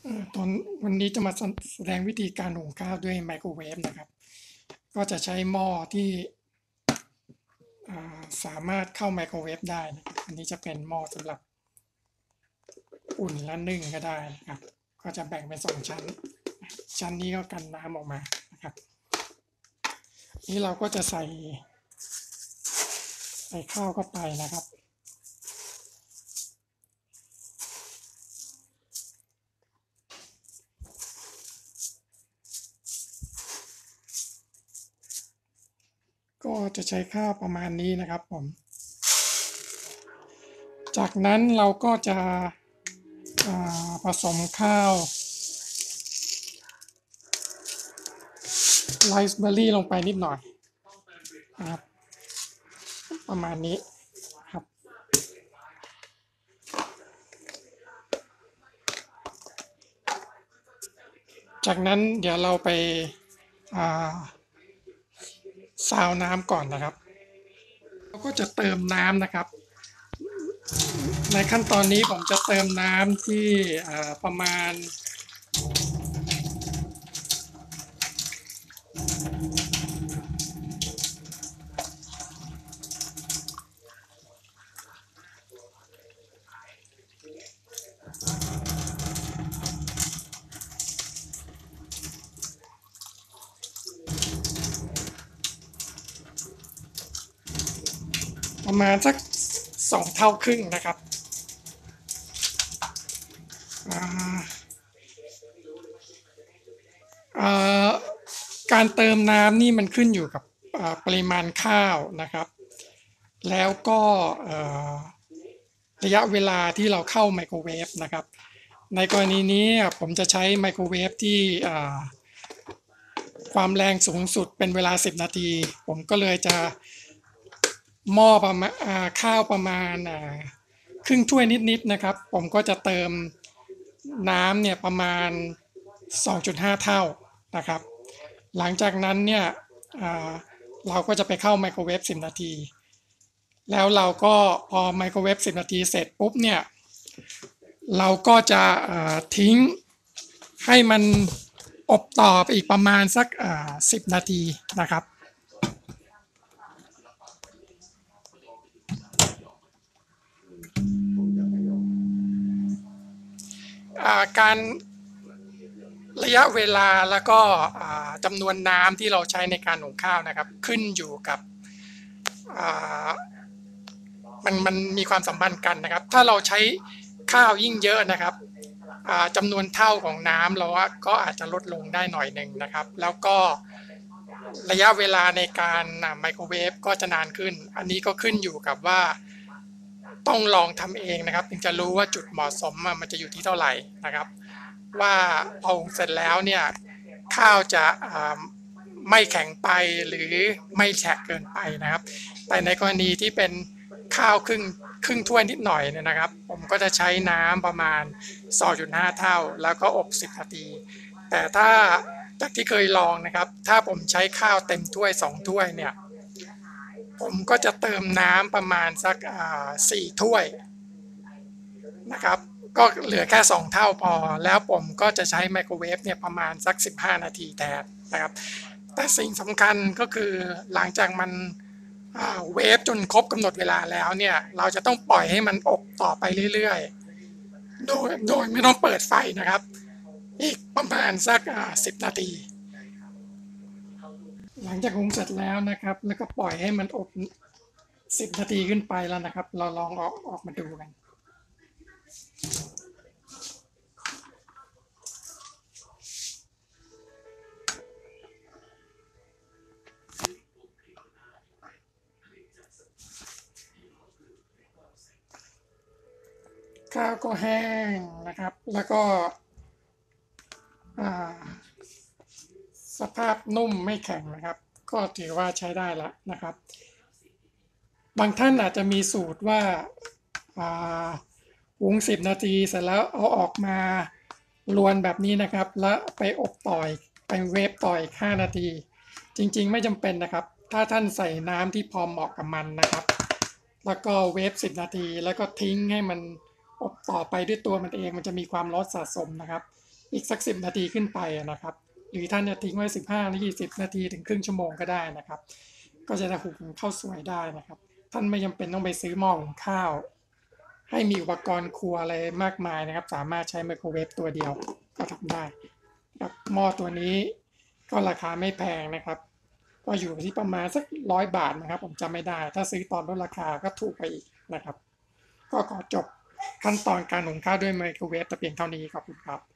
ตอนวันนี้จะมาแสดงวิธีการหุงข้าวด้วยไมโครเวฟนะครับก็จะใช้หม้อที่สามารถเข้าไมโครเวฟได้นะครับอันนี้จะเป็นหม้อสำหรับอุ่นและนึ่งก็ได้นะครับก็จะแบ่งเป็น2 ชั้นชั้นนี้ก็กันน้ำออกมานะครับนี้เราก็จะใส่ข้าวเข้าไปนะครับก็จะใช้ข้าวประมาณนี้นะครับผมจากนั้นเราก็จะผสมข้าวไรซ์เบอร์รี่ลงไปนิดหน่อยนะครับประมาณนี้ครับจากนั้นเดี๋ยวเราไปซาวน้ำก่อนนะครับเราก็จะเติมน้ำนะครับในขั้นตอนนี้ผมจะเติมน้ำที่ประมาณสัก2 เท่าครึ่งนะครับการเติมน้ำนี่มันขึ้นอยู่กับปริมาณข้าวนะครับแล้วก็ระยะเวลาที่เราเข้าไมโครเวฟนะครับในกรณีนี้ผมจะใช้ไมโครเวฟที่ความแรงสูงสุดเป็นเวลา10 นาทีผมก็เลยจะหม้อประมาณข้าวประมาณครึ่งถ้วยนิดๆนะครับผมก็จะเติมน้ำเนี่ยประมาณ 2.5 เท่านะครับหลังจากนั้นเนี่ยเราก็จะไปเข้าไมโครเวฟ10 นาทีแล้วเราก็พอไมโครเวฟ10 นาทีเสร็จปุ๊บเนี่ยเราก็จะทิ้งให้มันอบต่อไปอีกประมาณสัก10 นาทีนะครับการระยะเวลาแล้วก็จำนวนน้ำที่เราใช้ในการหุงข้าวนะครับขึ้นอยู่กับมันมีความสัมพันธ์กันนะครับถ้าเราใช้ข้าวยิ่งเยอะนะครับจำนวนเท่าของน้ำเราก็อาจจะลดลงได้หน่อยหนึ่งนะครับแล้วก็ระยะเวลาในการไมโครเวฟก็จะนานขึ้นอันนี้ก็ขึ้นอยู่กับว่าต้องลองทำเองนะครับถึงจะรู้ว่าจุดเหมาะสมมันจะอยู่ที่เท่าไหร่นะครับว่าพอหุงเสร็จแล้วเนี่ยข้าวจะไม่แข็งไปหรือไม่แฉะเกินไปนะครับแต่ในกรณีที่เป็นข้าวครึ่งถ้วยนิดหน่อยเนี่ยนะครับผมก็จะใช้น้ำประมาณ 2.5 เท่าแล้วก็อบ10 นาทีแต่ถ้าจากที่เคยลองนะครับถ้าผมใช้ข้าวเต็มถ้วย2 ถ้วยเนี่ยผมก็จะเติมน้ำประมาณสัก4 ถ้วยนะครับก็เหลือแค่2 เท่าพอแล้วผมก็จะใช้ไมโครเวฟเนี่ยประมาณสัก15 นาทีแทนนะครับแต่สิ่งสำคัญก็คือหลังจากมันเวฟจนครบกำหนดเวลาแล้วเนี่ยเราจะต้องปล่อยให้มันอบต่อไปเรื่อยๆโดยไม่ต้องเปิดไฟนะครับอีกประมาณสัก10 นาทีหลังจากหุงเสร็จแล้วนะครับแล้วก็ปล่อยให้มันอบ10 นาทีขึ้นไปแล้วนะครับเราลองออกมาดูกันข้าวก็แห้งนะครับแล้วก็สภาพนุ่มไม่แข็งนะครับก็ถือว่าใช้ได้แล้วนะครับบางท่านอาจจะมีสูตรว่าหุง10 นาทีเสร็จแล้วเอาออกมาลวนแบบนี้นะครับแล้วไปอบต่อยไปเวฟต่อย5 นาทีจริงๆไม่จำเป็นนะครับถ้าท่านใส่น้ำที่พอเหมาะกับมันนะครับแล้วก็เวฟ10 นาทีแล้วก็ทิ้งให้มันอบต่อไปด้วยตัวมันเองมันจะมีความร้อนสะสมนะครับอีกสัก10 นาทีขึ้นไปนะครับหรือท่านจะทิ้งไว้15 หรือ 20 นาทีถึงครึ่งชั่วโมงก็ได้นะครับก็จะหุงข้าวสวยได้นะครับท่านไม่จำเป็นต้องไปซื้อหม้อหุงข้าวให้มีอุปกรณ์ครัวอะไรมากมายนะครับสามารถใช้ไมโครเวฟตัวเดียวก็ทำได้ครับหม้อตัวนี้ก็ราคาไม่แพงนะครับก็อยู่ที่ประมาณสัก100 บาทนะครับผมจำไม่ได้ถ้าซื้อตอนลดราคาก็ถูกไปอีกนะครับก็ขอจบขั้นตอนการหุงข้าวด้วยไมโครเวฟแต่เพียงเท่านี้ขอบคุณครับ